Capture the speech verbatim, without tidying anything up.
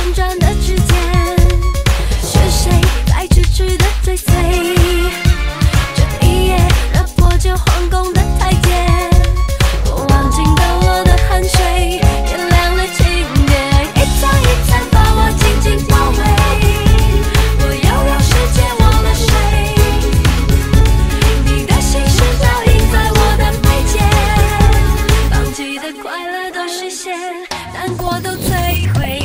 旋转的指尖，是谁在痴痴的追随？这一夜惹破这皇宫的台阶，过往惊到我的汗水，点亮了情节，一层一层把我紧紧包围。我要让世界忘了谁，你的心事倒映在我的眉间，放弃的快乐都实现，难过都摧毁。